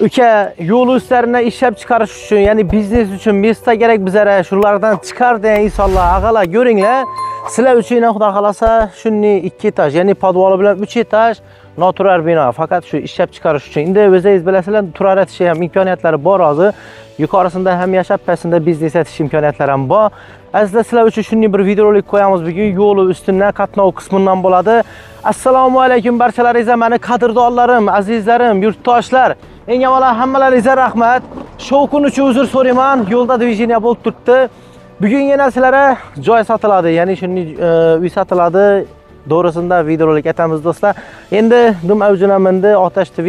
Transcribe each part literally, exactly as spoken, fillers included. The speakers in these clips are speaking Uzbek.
Uka, yo'l ustlarini ishlab chiqarish uchun, ya'ni biznes uchun mesta kerak bizlarga, shulardan chiqar degan insonlar, ag'alar ko'ringlar. Sizlar uchun xudo xolasa shunday ikki etaj, ya'ni podvoli bilan uch etaj noturar bino, faqat shu ishlab chiqarish uchun. Endi o'zingiz bilasizlar, turar etish ham imkoniyatlari bor hozir. Yuqorisida ham yashab, pastida biznes etish imkoniyatlari ham bor. Azizlar, sizlar uchun shunday bir videorolik qo'yamiz bugun. Yo'l ustidan, qatnov qismidan bo'ladi. Assalomu alaykum barchalaringizga, meni qadrdonlarim, azizlarim, yurtdoshlar. Eng avvalo hammalaringizga rahmat. Shu kun uchun uzr so'rayman. Yo'lda diviziniya bo'lib turibdi. Bugun yana sizlarga joy sotiladi, ya'ni shunday uy sotiladi. Doğrusunda videorolik etamiz do'stlar. Endi dum avjunamindi Otash T V.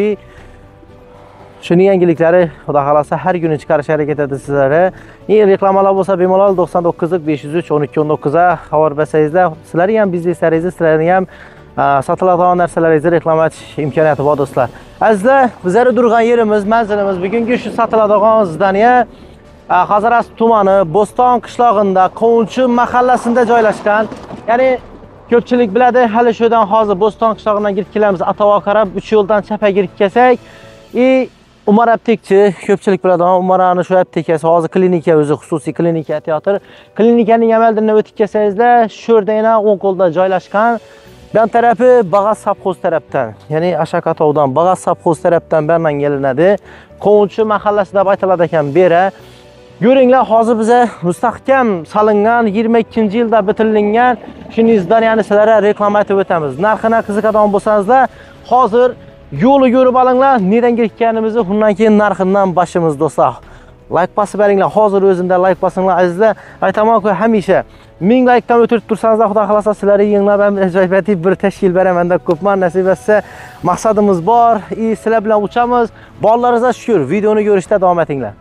Shuni yangiliklari xudo xolasa har kuni chiqarish harakat etadi sizlarga. Eng reklamalar bo'lsa bemalol to'qson to'qqiz besh yuz uch o'n ikki o'n to'qqiz ga xabar bersangizlar, sizlarning ham bizneslaringizni, sizlarning ham sotiladigan narsalaringizni reklama etish imkoniyati bor do'stlar. Azizlar, bizlar turgan yerimiz, manzilimiz bugungi shu sotiladigan zdaniya Hazaras tumani Bo'ston qishlog'ida, Qovunchi mahallasida joylashgan. Ya'ni ko'pchilik biladi, hali shudan hozir Bo'ston qishlog'idan kirib kelamiz, Atova qarab uch yo'ldan chapga kirib kelsak, i Umar aptekchi, ko'pchilik biladi, Umarani shu aptekasi hozir klinika, o'zi xususiy klinika, teatr. Klinikaning amaldan o'tib kelsangizlar, shu yerda yana o'ng qo'lda joylashgan. Ben tarafi Bag'az Savxoz tarafdan, ya'ni Ashakatovdan, Bag'az Savxoz tarafdan berman kelinadi. Qovunchi mahallasida deb aytiladi ekan bera. Ko'ringlar, hozir biza mustahkam solingan yigirma ikkinchi yilda bitirilgan shunday zdaniyani sizlarga reklama etib o'tamiz. Narxini qiziqadigan bo'lsangizlar, hozir yo'lni ko'rib olinglar, nedan kirganimizni, undan keyin narxidan boshimiz do'stlar. Like bosib beringlar, hozir o'zimda like bosinglar azizlar. Aytaman-ku, hamisha ming likedan o'tirib tursangizlar, xudo xolasa sizlarga yanglab ham ajoyib bir tashkil beraman deb ko'pman nasib etsa, maqsadimiz bor. I sizlar bilan uchamiz. Bolalaringizga shukr, videoni ko'rishda davom etinglar.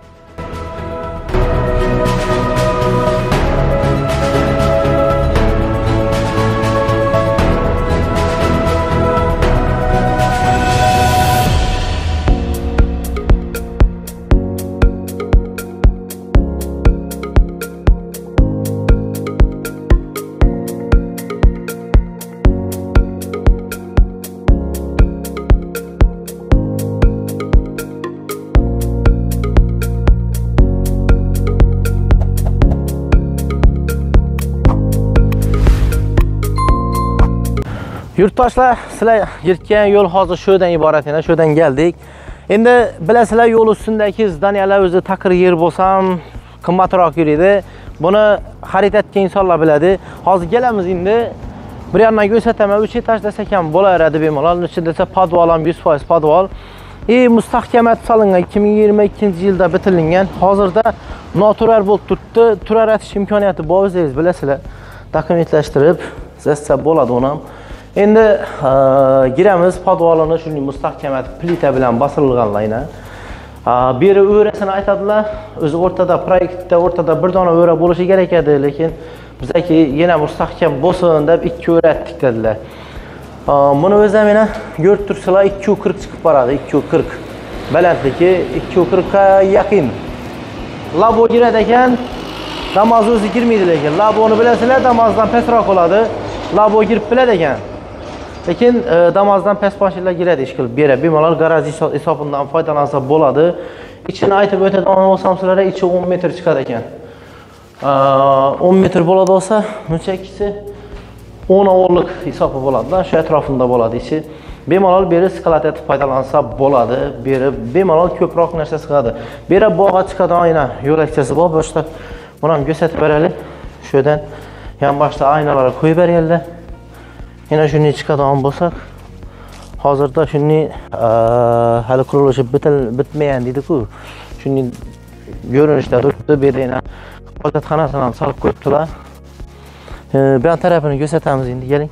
Yurtdoshlar, sizlar yirtgan yo'l hozir shudan iborat, yana shudan keldik. Endi bilasizlar, yo'l ustidagi zdaniyalar o'zi taqir yer bo'lsam qimmatroq yuradi. Buni xarid etgan insonlar biladi. Hozir kelamiz endi. Bir yandan ko'rsataman, uch etaj desak ham bo'laveradi bemalol. Ichida desa podvol ham yuz foiz podvol. E mustahkamat solingan ikki ming yigirma ikkinchi yilda bitirilgan. Hozirda noturar bo'lib turibdi. Turar etish imkoniyati bor, o'zingiz bilasizlar. Dokumentlashtirib, zassa bo'ladi uni ham. Endi giramiz, podvolini shunday mustahkamat plita bilan bosilganlarni. Biri o'rasini aytadilar, o'zi o'rtada proyektda o'rtada bir dona o'ra bo'lishi kerak edi, lekin bizaki yana mustahkam bo'lsin deb ikki o'ra etdik dedilar. Buni o'zi meni ko'rib tursizlar, ikki yuz qirq chiqib boradi, ikki yuz qirq. Balandligi ikki yuz qirqqa yaqin. Labo giradi ekan, damoz o'zi girmaydi lekin. Laboni bilasizlar, damozdan pastroq bo'ladi. Labo girib biladi ekan. Lekin damozdan past mashinalar giradi ish qilib beradi. Bemalol garaj hisobidan foydalansa bo'ladi. Ichini aytib o'tadigan bo'lsam sizlarga, ichi o'n metr chiqadi ekan. o'n metr bo'ladi bo'lsa, bunchakisi o'n o'nlik hisobi bo'ladi. Shu atrofida bo'ladi ichi. Bemalol beri skalat etib foydalansa bo'ladi. Beri bemalol ko'proq narsa sig'adi. Beri bog'a chiqadigan ayna yo'lakchasi bor. Boshqa buni ham ko'rsatib beraylik. Shu yerdan yan boshda aynalar qo'yib berganlar. Yana shuni chiqadigan bo'lsak, hozirda shuni hali qurilishi bitmagan dedi-ku. Shuni ko'rinishda turibdi, bu yerda hojatxonasini ham solib qo'yibdilar. Bu yon tarafini ko'rsatamiz endi, keling.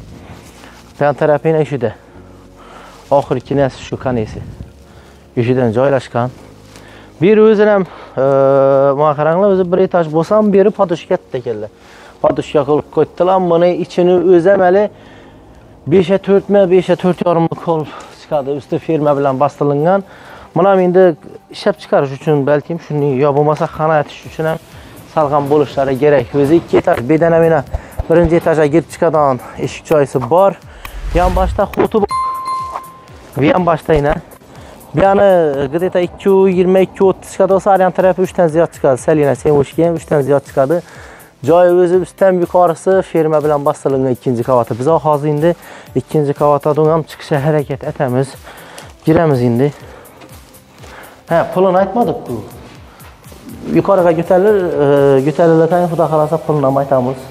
Bu yon tarafini shuda. Oxirgi narsa shu kanesi. Yushidan joylashgan. Biri o'zini ham mana qaranglar, o'zi bir etaj bo'lsa ham beri podushka katta ekanlar. Podushka qilib qo'ydilar. Buni ichini o'zi amali besh to'rt mi, besh to'rt yarim qo'l chiqadi. Usti firma bilan bostilingan. Buni ham endi ishlab chiqarish uchun balkim shuni yo bo'lmasa xona etish uchun ham salg'am bo'lishlari kerak. O'zi ikki etaj bedana mena birinchi etajga kirib chiqadigan eshik joyisi bor. Yon boshda xuti bor. Bu yon boshda yana Bu yana где-то ikki yuz yigirma ikki o'ttiz chiqadi bo'lsa, har tarafı uch dan ziyod chiqadi. Salina semoshga ham uch dan ziyod chiqadi. Joyi o'zi üstten yuqorisi ferma bilan bostirilgan ikkinchi qavatı. Biz hozir endi ikkinchi qavatdan ham chiqishga harakat etamiz. Giramiz endi. Ha, pulini aytmadik-ku. Yuqoriga ko'tarilib, ko'tarilgan xudo xolasa pulini ham aytamiz.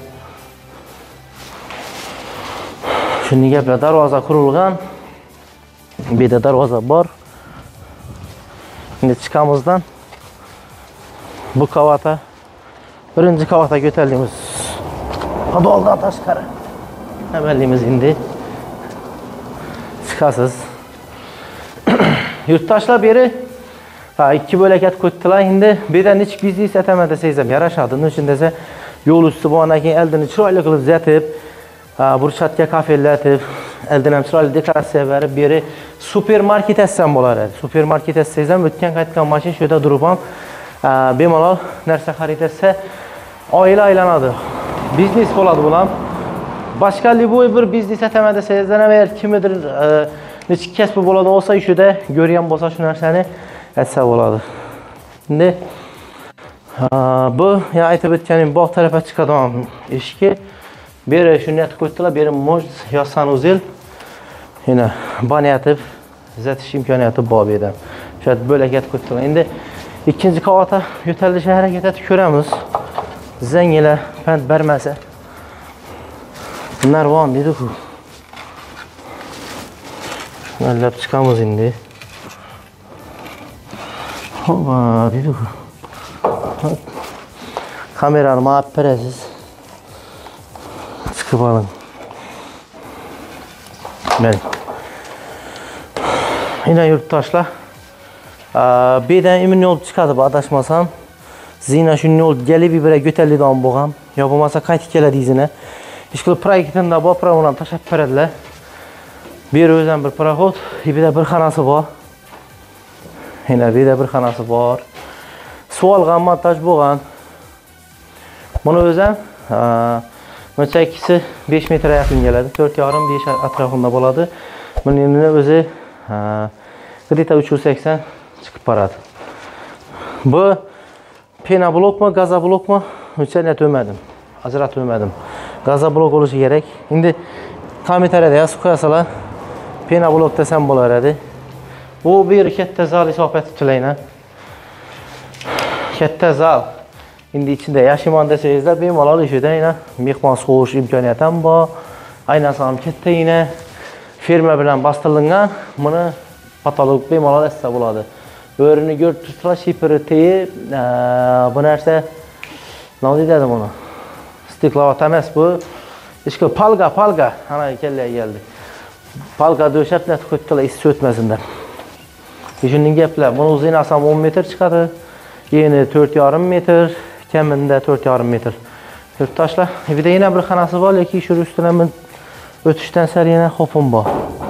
Shunday gaplar, darvoza qurilgan. Bu yerda darvoza bor. Endi chiqamizdan bu qavata birinchi qavata ko'tarilamiz. Podoldan tashqari. Amalimiz endi chiqasiz. Yurtdoshlar beri ha ikki bo'lakat ko'tdilar. Endi bu yerda nech biznes ataman desangiz ham yarashadi. Nechun desa, yo'l usti bo'lgandan keyin oldini chiroyli qilib zatib, burchatga kafellatib, oldin ham chiroyli dekoratsiya berib, beri supermarket etsam bo'lar edi. Supermarket etsangiz ham o'tgan qaytgan mashina shu yerda turib ham bemalol narsa xarid etsa, oila aylanadi. Biznes bo'ladi bu ham. Boshqa liboy bir biznes ataman desangiz ham agar kimdir nech kasbi bo'ladi olsa, ishida ko'rgan bo'lsa shu narsani etsa bo'ladi. Endi bu ya aytib o'tganim bog' tarafga chiqadigan eshikki, beri shuni aytib qo'ydilar, beri moj yo sanuzel. Yana baniyatib zatish imkoniyati bor bu yerda. Shu yerda bo'lakat qo'ydilar. Endi ikkinchi qavata yo'talishga harakat etib ko'ramiz. Zangilar pand bermasa. Narvon deydi-ku. Shunlab chiqamiz endi. Hova deydi-ku. Kamerani ma'ab berasiz. Chiqib oling. Mana. Yine yurtdoshlar. Bu yerdan imin yo'l chiqadi, adashmasam. Zina shunday yo'l gelib bir ko'tariladigan bo'lgan, yo bo'lmasa qaytib keladingizini. Ish qilib proyektda bor programmani tashab beradilar. Bu yer o'zdan bir parahod, bu yerda bir xonasi bor. Yana bu yerda bir xonasi bor. Suvolgan montaj bo'lgan. Buni o'zim mo'chakisi besh metr yaqin keladi, to'rt yarim besh atrofida bo'ladi. Buning o'zi где-то uch yuz sakson chiqib boradi. Bu pena blokmi, gaza blokmi? O'chani to'madim. Ajratmadim. Gaza blok bo'lishi kerak. Endi kommentariyada yozib qo'yasalar, pena blok desam bo'lar edi. Bu bir katta zal hisob etib tilayman. Katta zal. Endi ichida yashaman desangizlar, bemalol ishida yana mehmon so'yish imkoniyati ham bor. Aynasi ham katta yana ferma bilan bostirilgan. Buni patolog bemalol essa bo'ladi. O'rini ko'rib tursa, shipiriti, bu narsa nima deydi buni? Stiklovat emas bu. Ishqi palga, palga. Ana kelay geldi. Palga döşep net qo'ydilar, is o'tmasin deb. Shunday gaplar. Buni uzinasi ham o'n metr chiqadi. Yeni to'rt yarim metr, kamida to'rt yarim metr. Yurtdoshlar, bu yerda yana bir xonasi bor, lekin shu ustidan men o'tishdan sari yana xopim bor.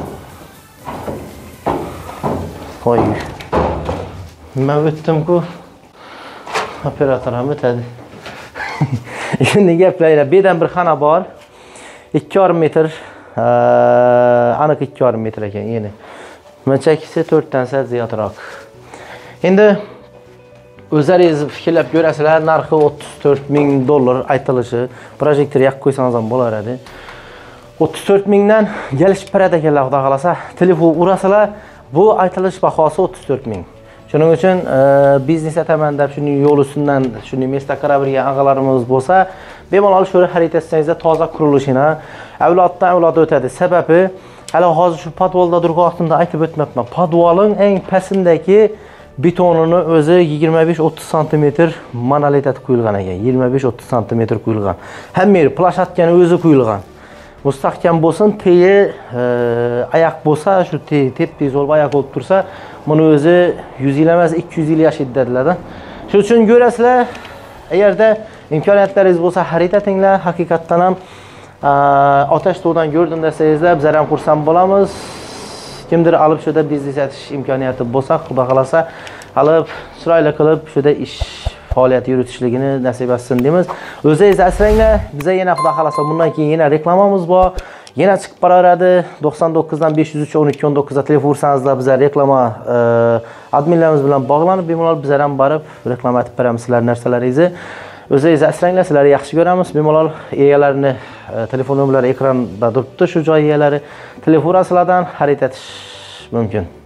Qo'y. Men o'tdim-ku. Operator ham o'tadi. Shunday gaplar, bu yerdan bir xona bor. ikki yarim metr, aniq ikki yarim metr ekan, yeni. Mo'chakisi to'rt dan sal ziyodroq. Endi o'zlaringiz fikrlab ko'rasizlar, narxi o'ttiz to'rt ming dollar aytilishi, projektor yoqib qo'ysangiz ham bo'lar edi. o'ttiz to'rt mingdan kelishib beradi ekanlar, xudo xolasa. Telefon urasalar, bu aytilish bahosi o'ttiz to'rt ming. Shuning uchun biznes ataman deb shuni yo'l ustidan, shuni mesda qarab yurgan og'alarimiz bo'lsa, bemalol shuni xarid etsangizlar, toza qurilishini avloddan avlodga o'tadi. Sababi hali hozir shu podvolda turgan vaqtimda aytib o'tmoqman. Podvolning eng pastindagi betonini o'zi yigirma besh o'ttiz santimetr monolitat qo'yilgan ekan. yigirma besh o'ttiz santimetr qo'yilgan. Hamma yer plashatkani o'zi qo'yilgan. Mustahkam bo'lsin, teyi oyoq bo'lsa, shu tep-tez bo'lib oyoq olib tursa, buni o'zi yuz yil emas, ikki yuz yil yashaydi dedilar. Shuning uchun ko'rasizlar, agarda imkoniyatlaringiz bo'lsa, xarid etinglar. Haqiqatdan ham otash to'dan ko'rdim desangizlar, bizlar ham xursand bo'lamiz. Kimdir olib shuda biznes etish imkoniyati bo'lsa, xudo xolasa, olib chiroyli qilib shuda ish faoliyat yuritishligini nasib etsin deymiz. O'zingiz asranglar, bizga yana xudo xolasa bundan keyin yana reklamamiz bor. yana chiqib boraveradi. to'qson to'qqizdan besh yuz uch o'n ikki o'n to'qqiz ga telefon ursangiz bizlar reklama adminlarimiz bilan bog'lanib, bemalol bizlar ham borib reklama aytib beramiz sizlar narsalaringizni. O'zingiz asranglar, sizlarni yaxshi ko'ramiz. Bemalol egalarini telefon nomerlari ekranda turibdi, shu joy egalari telefon orqasidan xarid etish mumkin.